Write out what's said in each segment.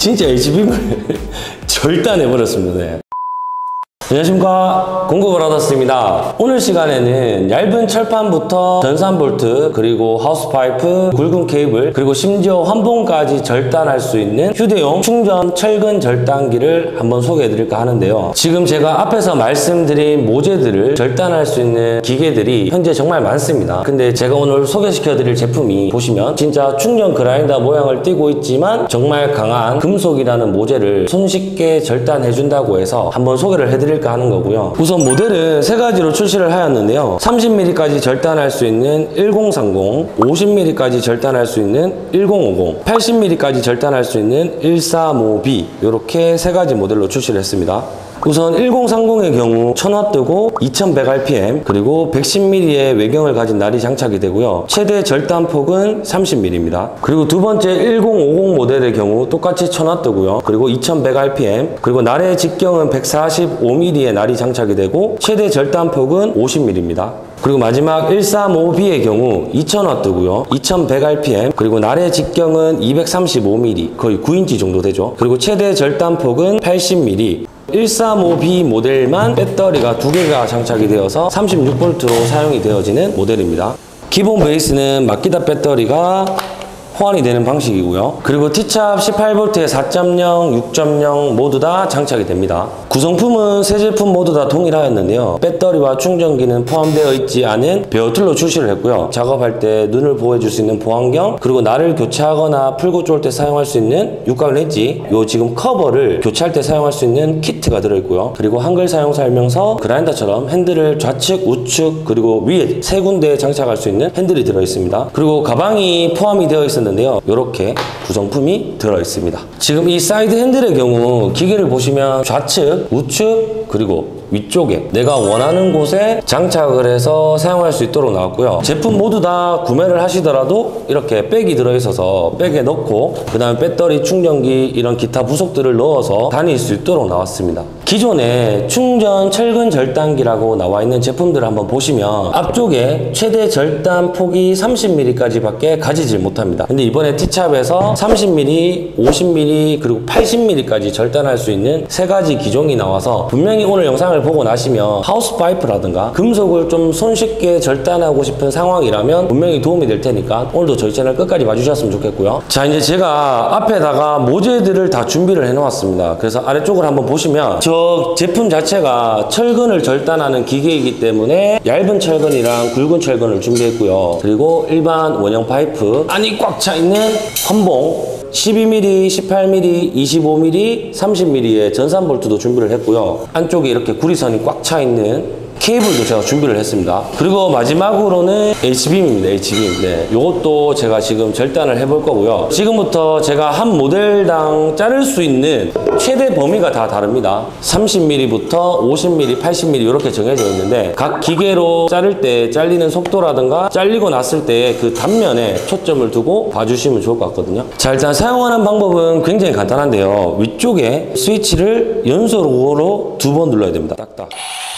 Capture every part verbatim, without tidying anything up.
진짜 에이치비엠을 절단해버렸습니다. 네. 안녕하십니까, 공구브라더스입니다. 오늘 시간에는 얇은 철판부터 전산 볼트, 그리고 하우스 파이프, 굵은 케이블, 그리고 심지어 환봉까지 절단할 수 있는 휴대용 충전 철근 절단기를 한번 소개해 드릴까 하는데요. 지금 제가 앞에서 말씀드린 모재들을 절단할 수 있는 기계들이 현재 정말 많습니다. 근데 제가 오늘 소개시켜 드릴 제품이 보시면 진짜 충전 그라인더 모양을 띠고 있지만 정말 강한 금속이라는 모재를 손쉽게 절단해 준다고 해서 한번 소개를 해드릴 하는 거고요. 우선 모델은 세 가지로 출시를 하였는데요. 삼십 밀리미터까지 절단할 수 있는 천삼십, 오십 밀리미터까지 절단할 수 있는 천오십, 팔십 밀리미터까지 절단할 수 있는 천삼십오 비, 이렇게 세 가지 모델로 출시를 했습니다. 우선 천삼십의 경우 천 와트고 이천백 알피엠, 그리고 백십 밀리미터의 외경을 가진 날이 장착이 되고요. 최대 절단폭은 삼십 밀리미터입니다. 그리고 두 번째 천오십 모델의 경우 똑같이 천 와트고요. 그리고 이천백 알피엠, 그리고 날의 직경은 백사십오 밀리미터의 날이 장착이 되고 최대 절단폭은 오십 밀리미터입니다. 그리고 마지막 천삼십오 비의 경우 이천 와트고요. 이천백 알피엠, 그리고 날의 직경은 이백삼십오 밀리미터, 거의 구 인치 정도 되죠. 그리고 최대 절단폭은 팔십 밀리미터. 천삼십오 비 모델만 배터리가 두 개가 장착이 되어서 삼십육 볼트로 사용이 되어지는 모델입니다. 기본 베이스는 마키다 배터리가 호환이 되는 방식이고요. 그리고 T샵 십팔 볼트에 사 점 영, 육 점 영 모두 다 장착이 됩니다. 구성품은 새 제품 모두 다 동일하였는데요. 배터리와 충전기는 포함되어 있지 않은 베어툴로 출시를 했고요. 작업할 때 눈을 보호해줄 수 있는 보안경, 그리고 날을 교체하거나 풀고 쫄 때 사용할 수 있는 육각 렌치, 요 지금 커버를 교체할 때 사용할 수 있는 키트가 들어있고요. 그리고 한글 사용 설명서, 그라인더처럼 핸들을 좌측, 우측, 그리고 위에 세 군데에 장착할 수 있는 핸들이 들어있습니다. 그리고 가방이 포함이 되어 있었는데 이렇게 구성품이 들어있습니다. 지금 이 사이드 핸들의 경우 기계를 보시면 좌측, 우측, 그리고 위쪽에 내가 원하는 곳에 장착을 해서 사용할 수 있도록 나왔고요. 제품 모두 다 구매를 하시더라도 이렇게 백이 들어있어서 백에 넣고 그 다음에 배터리, 충전기, 이런 기타 부속들을 넣어서 다닐 수 있도록 나왔습니다. 기존에 충전 철근 절단기라고 나와 있는 제품들을 한번 보시면 앞쪽에 최대 절단 폭이 삼십 밀리미터까지 밖에 가지질 못합니다. 근데 이번에 T샵에서 삼십 밀리미터, 오십 밀리미터, 그리고 팔십 밀리미터까지 절단할 수 있는 세 가지 기종이 나와서 분명히 오늘 영상을 보고 나시면 하우스 파이프라든가 금속을 좀 손쉽게 절단하고 싶은 상황이라면 분명히 도움이 될 테니까 오늘도 저희 채널 끝까지 봐주셨으면 좋겠고요. 자, 이제 제가 앞에다가 모재들을 다 준비를 해 놓았습니다. 그래서 아래쪽을 한번 보시면 저 제품 자체가 철근을 절단하는 기계이기 때문에 얇은 철근이랑 굵은 철근을 준비했고요. 그리고 일반 원형 파이프, 안이 꽉 차 있는 환봉, 십이 밀리미터, 십팔 밀리미터, 이십오 밀리미터, 삼십 밀리미터의 전산 볼트도 준비를 했고요. 안쪽에 이렇게 구리선이 꽉 차 있는 케이블도 제가 준비를 했습니다. 그리고 마지막으로는 에이치비엠입니다. 에이치비엠. 네, 요것도 제가 지금 절단을 해볼 거고요. 지금부터 제가 한 모델당 자를 수 있는 최대 범위가 다 다릅니다. 삼십 밀리미터부터 오십 밀리미터, 팔십 밀리미터 이렇게 정해져 있는데 각 기계로 자를 때 잘리는 속도라든가 잘리고 났을 때 그 단면에 초점을 두고 봐주시면 좋을 것 같거든요. 자, 일단 사용하는 방법은 굉장히 간단한데요. 위쪽에 스위치를 연속으로 두 번 눌러야 됩니다. 딱딱.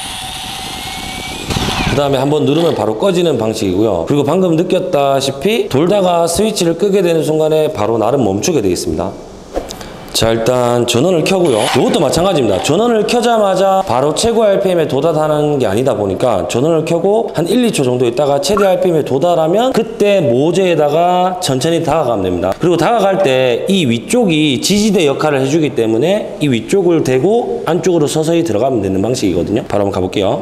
그 다음에 한번 누르면 바로 꺼지는 방식이고요. 그리고 방금 느꼈다시피 돌다가 스위치를 끄게 되는 순간에 바로 나름 멈추게 되어 있습니다. 자, 일단 전원을 켜고요. 이것도 마찬가지입니다. 전원을 켜자마자 바로 최고 알피엠에 도달하는 게 아니다 보니까 전원을 켜고 한 일, 이 초 정도 있다가 최대 알피엠에 도달하면 그때 모재에다가 천천히 다가가면 됩니다. 그리고 다가갈 때 이 위쪽이 지지대 역할을 해주기 때문에 이 위쪽을 대고 안쪽으로 서서히 들어가면 되는 방식이거든요. 바로 한번 가볼게요.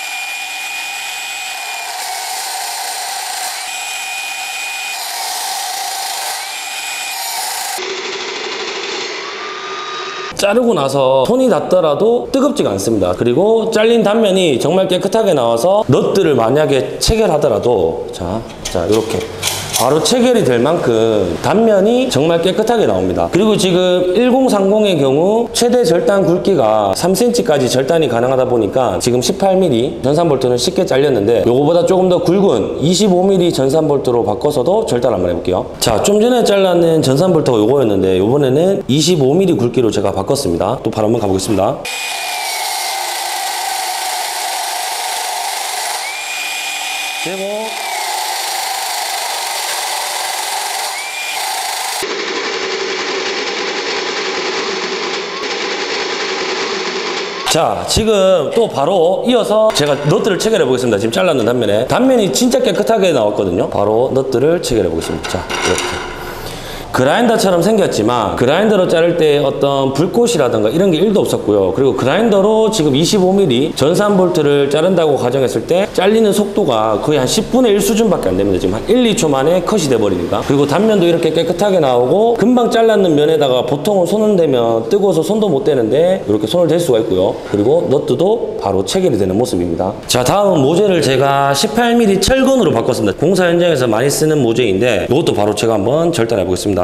자르고 나서 손이 닿더라도 뜨겁지가 않습니다. 그리고 잘린 단면이 정말 깨끗하게 나와서 넛들을 만약에 체결하더라도 자, 자 이렇게 바로 체결이 될 만큼 단면이 정말 깨끗하게 나옵니다. 그리고 지금 천삼십의 경우 최대 절단 굵기가 삼 센티미터까지 절단이 가능하다 보니까 지금 십팔 밀리미터 전산 볼트는 쉽게 잘렸는데 요거보다 조금 더 굵은 이십오 밀리미터 전산 볼트로 바꿔서도 절단 한번 해볼게요. 자, 좀 전에 잘랐는 전산 볼트가 요거였는데 요번에는 이십오 밀리미터 굵기로 제가 바꿨습니다. 또 바로 한번 가보겠습니다. 되고 자, 지금 또 바로 이어서 제가 너트를 체결해 보겠습니다. 지금 잘랐는 단면에. 단면이 진짜 깨끗하게 나왔거든요. 바로 너트를 체결해 보겠습니다. 자, 이렇게. 그라인더처럼 생겼지만 그라인더로 자를 때 어떤 불꽃이라든가 이런 게 일도 없었고요. 그리고 그라인더로 지금 이십오 밀리미터 전산 볼트를 자른다고 가정했을 때 잘리는 속도가 거의 한 십분의 일 수준밖에 안 됩니다. 지금 한 일, 이 초 만에 컷이 돼버리니까. 그리고 단면도 이렇게 깨끗하게 나오고 금방 잘랐는 면에다가 보통은 손을 대면 뜨거워서 손도 못 대는데 이렇게 손을 댈 수가 있고요. 그리고 너트도 바로 체결이 되는 모습입니다. 자, 다음 모재를 제가 십팔 밀리미터 철근으로 바꿨습니다. 공사 현장에서 많이 쓰는 모재인데 이것도 바로 제가 한번 절단해 보겠습니다.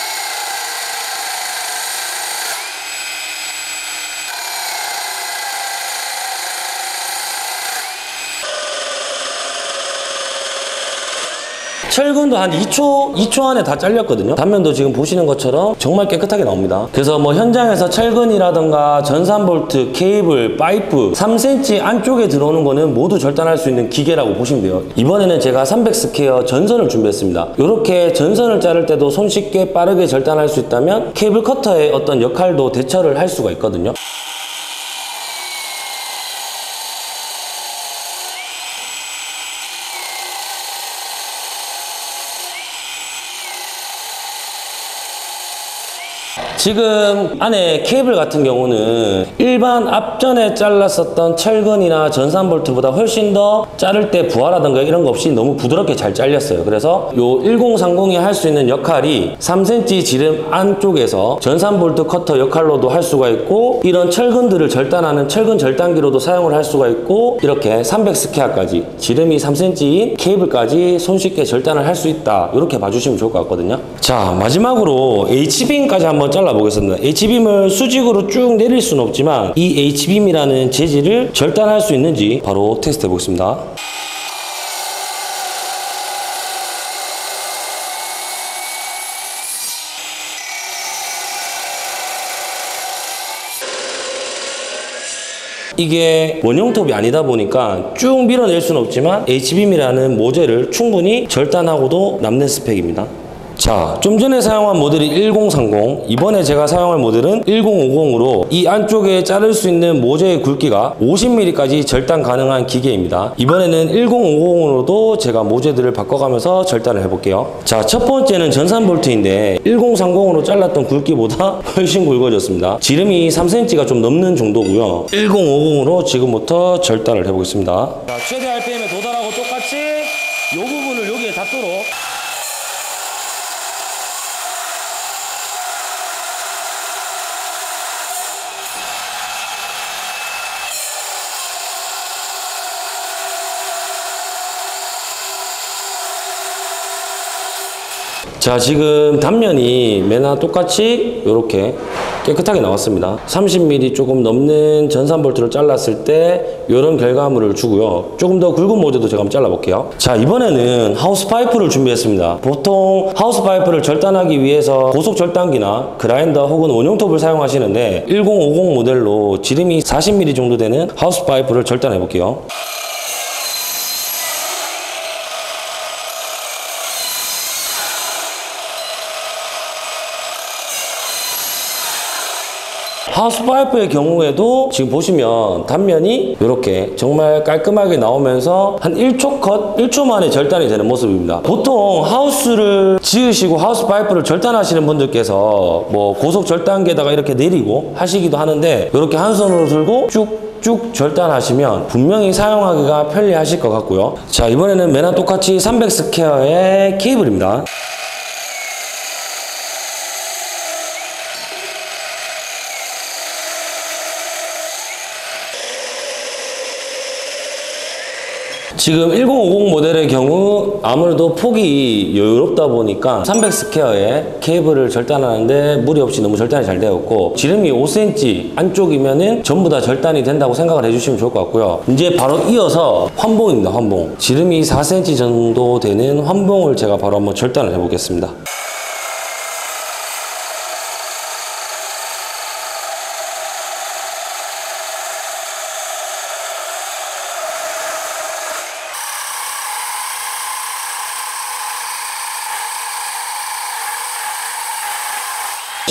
철근도 한 이 초, 이 초 안에 다 잘렸거든요. 단면도 지금 보시는 것처럼 정말 깨끗하게 나옵니다. 그래서 뭐 현장에서 철근이라던가 전산 볼트, 케이블, 파이프 삼 센티미터 안쪽에 들어오는 거는 모두 절단할 수 있는 기계라고 보시면 돼요. 이번에는 제가 삼백 스퀘어 전선을 준비했습니다. 이렇게 전선을 자를 때도 손쉽게 빠르게 절단할 수 있다면 케이블 커터의 어떤 역할도 대처를 할 수가 있거든요. 지금 안에 케이블 같은 경우는 일반 앞전에 잘랐었던 철근이나 전산 볼트보다 훨씬 더 자를 때 부하라든가 이런 거 없이 너무 부드럽게 잘 잘렸어요. 그래서 요 천삼십이 할 수 있는 역할이 삼 센티미터 지름 안쪽에서 전산 볼트 커터 역할로도 할 수가 있고 이런 철근들을 절단하는 철근 절단기로도 사용을 할 수가 있고 이렇게 삼백 스퀘어까지 지름이 삼 센티미터인 케이블까지 손쉽게 절단을 할 수 있다. 이렇게 봐주시면 좋을 것 같거든요. 자, 마지막으로 H빔까지 한번 잘라 보겠습니다. H빔을 수직으로 쭉 내릴 수는 없지만 이 H빔이라는 재질을 절단할 수 있는지 바로 테스트 해 보겠습니다. 이게 원형톱이 아니다 보니까 쭉 밀어낼 수는 없지만 H빔이라는 모재를 충분히 절단하고도 남는 스펙입니다. 자, 좀 전에 사용한 모델이 천삼십, 이번에 제가 사용할 모델은 천오십으로 이 안쪽에 자를 수 있는 모재의 굵기가 오십 밀리미터까지 절단 가능한 기계입니다. 이번에는 천오십으로도 제가 모재들을 바꿔가면서 절단을 해볼게요. 자, 첫 번째는 전산 볼트인데 천삼십으로 잘랐던 굵기보다 훨씬 굵어졌습니다. 지름이 삼 센티미터가 좀 넘는 정도고요. 천오십으로 지금부터 절단을 해보겠습니다. 자, 최대 알피엠에 도달하고 똑같이 이 부분을 여기에 닿도록 자, 지금 단면이 맨나 똑같이 이렇게 깨끗하게 나왔습니다. 삼십 밀리미터 조금 넘는 전산 볼트를 잘랐을 때 이런 결과물을 주고요. 조금 더 굵은 모재도 제가 한번 잘라볼게요. 자, 이번에는 하우스 파이프를 준비했습니다. 보통 하우스 파이프를 절단하기 위해서 고속 절단기나 그라인더 혹은 원형톱을 사용하시는데 천오십 모델로 지름이 사십 밀리미터 정도 되는 하우스 파이프를 절단해 볼게요. 하우스파이프의 경우에도 지금 보시면 단면이 이렇게 정말 깔끔하게 나오면서 한 일 초 컷, 일 초 만에 절단이 되는 모습입니다. 보통 하우스를 지으시고 하우스파이프를 절단하시는 분들께서 뭐 고속 절단기에다가 이렇게 내리고 하시기도 하는데 이렇게 한 손으로 들고 쭉 쭉 절단하시면 분명히 사용하기가 편리하실 것 같고요. 자, 이번에는 맨나 똑같이 삼백 스퀘어의 케이블입니다. 지금 천오십 모델의 경우 아무래도 폭이 여유롭다 보니까 삼백 스퀘어의 케이블을 절단하는데 무리 없이 너무 절단이 잘 되었고 지름이 오 센티미터 안쪽이면은 전부 다 절단이 된다고 생각을 해주시면 좋을 것 같고요. 이제 바로 이어서 환봉입니다. 환봉. 지름이 사 센티미터 정도 되는 환봉을 제가 바로 한번 절단을 해보겠습니다.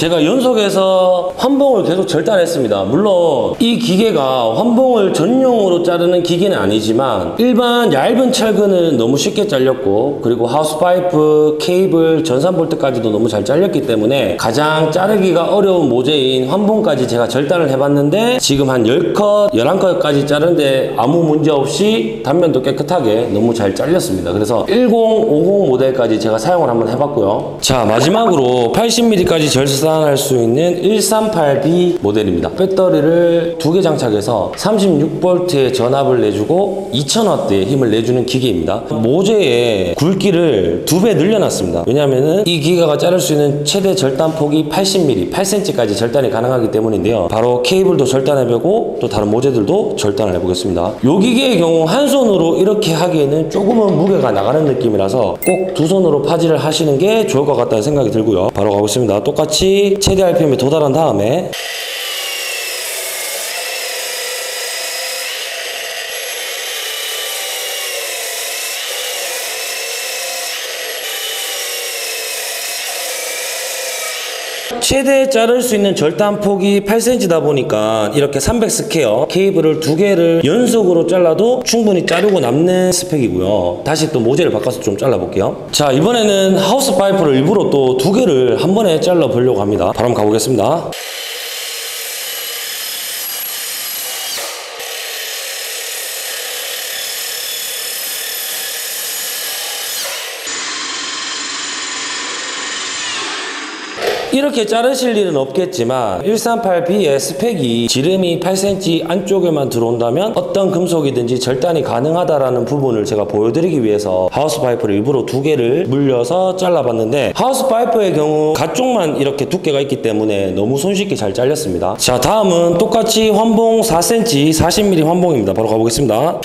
제가 연속해서 환봉을 계속 절단했습니다. 물론 이 기계가 환봉을 전용으로 자르는 기계는 아니지만 일반 얇은 철근은 너무 쉽게 잘렸고, 그리고 하우스파이프, 케이블, 전산볼트까지도 너무 잘 잘렸기 때문에 가장 자르기가 어려운 모재인 환봉까지 제가 절단을 해봤는데 지금 한 열 컷, 열한 컷까지 자른데 아무 문제 없이 단면도 깨끗하게 너무 잘 잘렸습니다. 그래서 천오십 모델까지 제가 사용을 한번 해봤고요. 자, 마지막으로 팔십 밀리미터까지 절단할 수 있는 백삼십팔 비 모델입니다. 배터리를 두 개 장착해서 삼십육 볼트의 전압을 내주고 이천 와트의 힘을 내주는 기계입니다. 모재의 굵기를 두 배 늘려놨습니다. 왜냐하면 이 기계가 자를 수 있는 최대 절단 폭이 팔십 밀리미터, 팔 센티미터까지 절단이 가능하기 때문인데요. 바로 케이블도 절단해보고 또 다른 모재들도 절단을 해보겠습니다. 이 기계의 경우 한 손으로 이렇게 하기에는 조금은 무게가 나가는 느낌이라서 꼭 두 손으로 파지를 하시는 게 좋을 것 같다는 생각이 들고요. 바로 가보겠습니다. 똑같이 최대 알피엠에 도달한 다음에 최대 자를 수 있는 절단폭이 팔 센티미터다 보니까 이렇게 삼백 스퀘어 케이블을 두 개를 연속으로 잘라도 충분히 자르고 남는 스펙이고요. 다시 또 모재를 바꿔서 좀 잘라볼게요. 자, 이번에는 하우스 파이프를 일부러 또 두 개를 한 번에 잘라 보려고 합니다. 바로 한번 가보겠습니다. 이렇게 자르실 일은 없겠지만 백삼십팔 비의 스펙이 지름이 팔 센티미터 안쪽에만 들어온다면 어떤 금속이든지 절단이 가능하다라는 부분을 제가 보여드리기 위해서 하우스파이프를 일부러 두 개를 물려서 잘라봤는데, 하우스파이프의 경우 가쪽만 이렇게 두께가 있기 때문에 너무 손쉽게 잘 잘렸습니다. 자, 다음은 똑같이 환봉 사 센티미터, 사십 밀리미터 환봉입니다. 바로 가보겠습니다.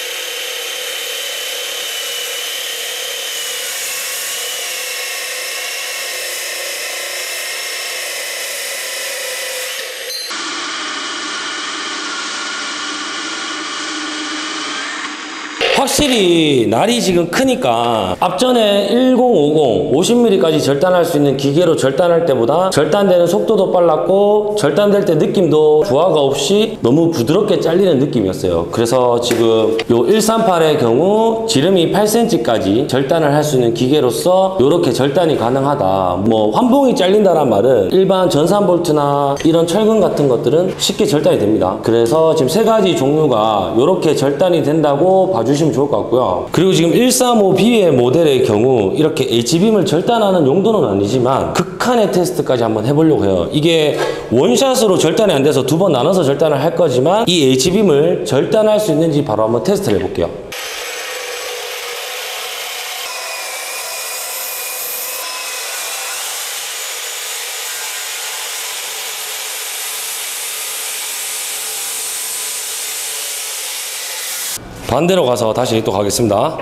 확실히 날이 지금 크니까 앞전에 천오십, 오십 밀리미터까지 절단할 수 있는 기계로 절단할 때보다 절단되는 속도도 빨랐고 절단될 때 느낌도 부하가 없이 너무 부드럽게 잘리는 느낌이었어요. 그래서 지금 요 백삼십팔의 경우 지름이 팔 센티미터까지 절단을 할 수 있는 기계로서 이렇게 절단이 가능하다. 뭐 환봉이 잘린다란 말은 일반 전산볼트나 이런 철근 같은 것들은 쉽게 절단이 됩니다. 그래서 지금 세 가지 종류가 이렇게 절단이 된다고 봐주시면 좋을 것 같고요. 그리고 지금 백삼십오 비의 모델의 경우 이렇게 H빔을 절단하는 용도는 아니지만 극한의 테스트까지 한번 해보려고 해요. 이게 원샷으로 절단이 안 돼서 두 번 나눠서 절단을 할 거지만 이 H빔을 절단할 수 있는지 바로 한번 테스트를 해볼게요. 반대로 가서 다시 또 가겠습니다.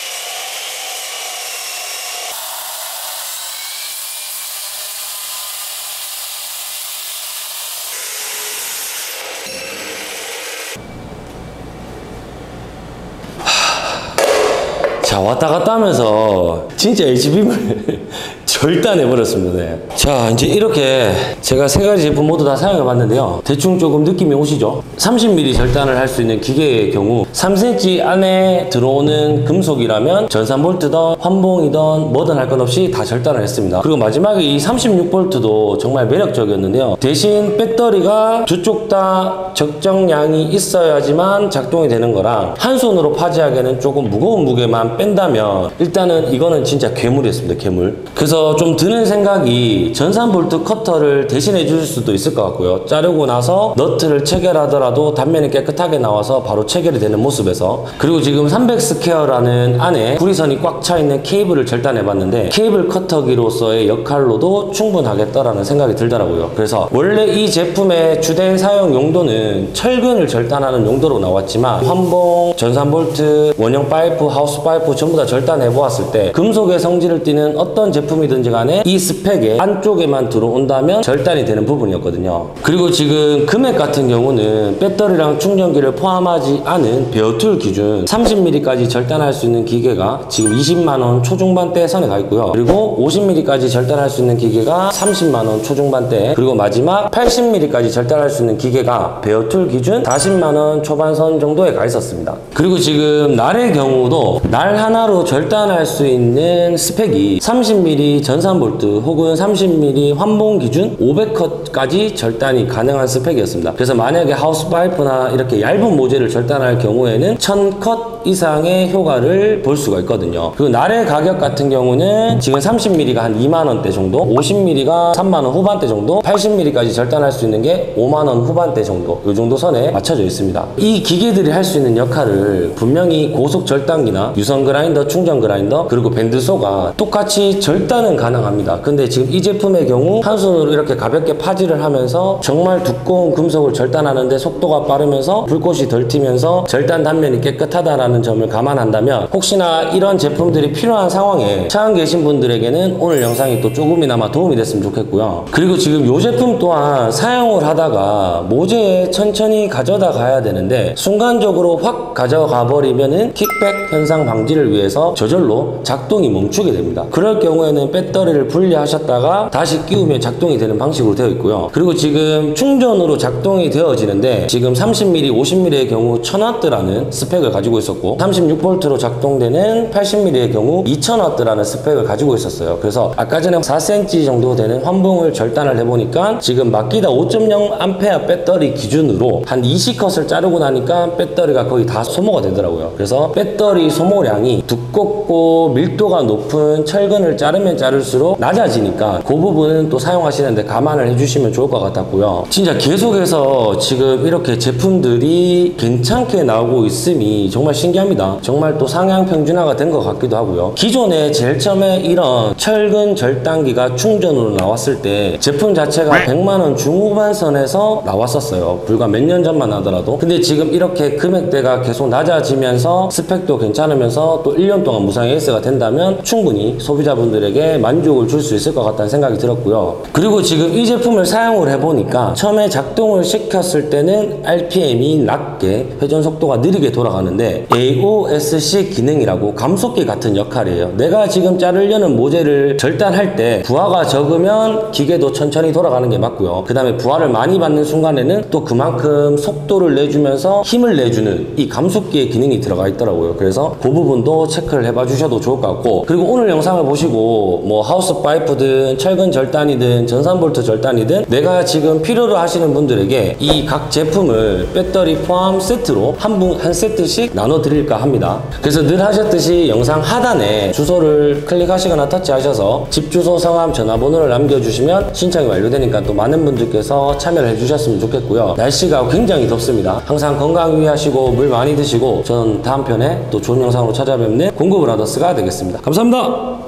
자, 왔다 갔다 하면서 진짜 H빔을 절단해버렸습니다. 네. 자, 이제 이렇게 제가 세 가지 제품 모두 다 사용해봤는데요. 대충 조금 느낌이 오시죠? 삼십 밀리미터 절단을 할 수 있는 기계의 경우 삼 센티미터 안에 들어오는 금속이라면 전산볼트든 환봉이든 뭐든 할 것 없이 다 절단을 했습니다. 그리고 마지막에 이 삼십육 볼트도 정말 매력적이었는데요. 대신 배터리가 두 쪽 다 적정량이 있어야지만 작동이 되는 거랑 한 손으로 파지하기에는 조금 무거운 무게만 뺀다면 일단은 이거는 진짜 괴물이었습니다. 괴물. 그래서 좀 드는 생각이 전산볼트 커터를 대신해 줄 수도 있을 것 같고요. 자르고 나서 너트를 체결하더라도 단면이 깨끗하게 나와서 바로 체결이 되는 모습에서, 그리고 지금 삼백 스퀘어라는 안에 구리선이 꽉 차 있는 케이블을 절단해 봤는데 케이블 커터기로서의 역할로도 충분하겠다라는 생각이 들더라고요. 그래서 원래 이 제품의 주된 사용 용도는 철근을 절단하는 용도로 나왔지만 환봉, 전산볼트, 원형 파이프, 하우스 파이프 전부 다 절단해 보았을 때 금속의 성질을 띠는 어떤 제품이든 어떻게든지 간에 이 스펙의 안쪽에만 들어온다면 절단이 되는 부분이었거든요. 그리고 지금 금액 같은 경우는 배터리랑 충전기를 포함하지 않은 베어툴 기준 삼십 밀리미터까지 절단할 수 있는 기계가 지금 이십만 원 초중반대 선에 가 있고요. 그리고 오십 밀리미터까지 절단할 수 있는 기계가 삼십만 원 초중반대, 그리고 마지막 팔십 밀리미터까지 절단할 수 있는 기계가 베어툴 기준 사십만 원 초반선 정도에 가 있었습니다. 그리고 지금 날의 경우도 날 하나로 절단할 수 있는 스펙이 삼십 밀리미터 전산 볼트 혹은 삼십 밀리미터 환봉 기준 오백 컷까지 절단이 가능한 스펙이었습니다. 그래서 만약에 하우스 파이프나 이렇게 얇은 모재를 절단할 경우에는 천 컷 이상의 효과를 볼 수가 있거든요. 그리고 날의 가격 같은 경우는 지금 삼십 밀리미터가 한 이만 원대 정도, 오십 밀리미터가 삼만 원 후반대 정도, 팔십 밀리미터까지 절단할 수 있는 게 오만 원 후반대 정도, 이 정도 선에 맞춰져 있습니다. 이 기계들이 할 수 있는 역할을 분명히 고속 절단기나 유선 그라인더, 충전 그라인더, 그리고 밴드소가 똑같이 절단은 가능합니다. 근데 지금 이 제품의 경우 한 손으로 이렇게 가볍게 파지를 하면서 정말 두꺼운 금속을 절단하는데 속도가 빠르면서 불꽃이 덜 튀면서 절단 단면이 깨끗하다라는 점을 감안한다면 혹시나 이런 제품들이 필요한 상황에 처한 계신 분들에게는 오늘 영상이 또 조금이나마 도움이 됐으면 좋겠고요. 그리고 지금 이 제품 또한 사용을 하다가 모재에 천천히 가져다 가야 되는데 순간적으로 확 가져가 버리면은 킥백 현상 방지를 위해서 저절로 작동이 멈추게 됩니다. 그럴 경우에는 배터리를 분리하셨다가 다시 끼우면 작동이 되는 방식으로 되어 있고요. 그리고 지금 충전으로 작동이 되어지는데 지금 삼십 밀리미터, 오십 밀리미터의 경우 천 와트라는 스펙을 가지고 있었고 삼십육 볼트로 작동되는 팔십 밀리미터의 경우 이천 와트라는 스펙을 가지고 있었어요. 그래서 아까 전에 사 센티미터 정도 되는 환봉을 절단을 해보니까 지금 마키다 오 점 영 암페어 배터리 기준으로 한 이십 컷을 자르고 나니까 배터리가 거의 다 소모가 되더라고요. 그래서 배터리 소모량이 두껍고 밀도가 높은 철근을 자르면 자를수록 낮아지니까 그 부분은 또 사용하시는데 감안을 해주시면 좋을 것 같았고요. 진짜 계속해서 지금 이렇게 제품들이 괜찮게 나오고 있음이 정말 신기합니다. 정말 또 상향 평준화가 된 것 같기도 하고요. 기존에 제일 처음에 이런 철근 절단기가 충전으로 나왔을 때 제품 자체가 백만 원 중후반선에서 나왔었어요. 불과 몇 년 전만 하더라도. 근데 지금 이렇게 금액대가 계속 낮아지면서 스펙도 괜찮으면서 또 일 년 동안 무상 에이에스가 된다면 충분히 소비자분들에게 만족을 줄 수 있을 것 같다는 생각이 들었고요. 그리고 지금 이 제품을 사용을 해보니까 처음에 작동을 시켰을 때는 알피엠이 낮게 회전 속도가 느리게 돌아가는데 에이오에스씨 기능이라고 감속기 같은 역할이에요. 내가 지금 자르려는 모재를 절단할 때 부하가 적으면 기계도 천천히 돌아가는 게 맞고요. 그 다음에 부하를 많이 받는 순간에는 또 그만큼 속도를 내주면서 힘을 내주는 이 감속기의 기능이 들어가 있더라고요. 그래서 그 부분도 체크를 해봐 주셔도 좋을 것 같고, 그리고 오늘 영상을 보시고 뭐 하우스 파이프든 철근 절단이든 전산 볼트 절단이든 내가 지금 필요로 하시는 분들에게 이 각 제품을 배터리 포함 세트로 한 분 한 세트씩 나눠 드릴까 합니다. 그래서 늘 하셨듯이 영상 하단에 주소를 클릭하시거나 터치하셔서 집 주소, 성함, 전화번호를 남겨주시면 신청이 완료되니까 또 많은 분들께서 참여를 해주셨으면 좋겠고요. 날씨가 굉장히 덥습니다. 항상 건강 유의하시고 물 많이 드시고 저는 다음 편에 또 좋은 영상으로 찾아뵙는 공구브라더스가 되겠습니다. 감사합니다.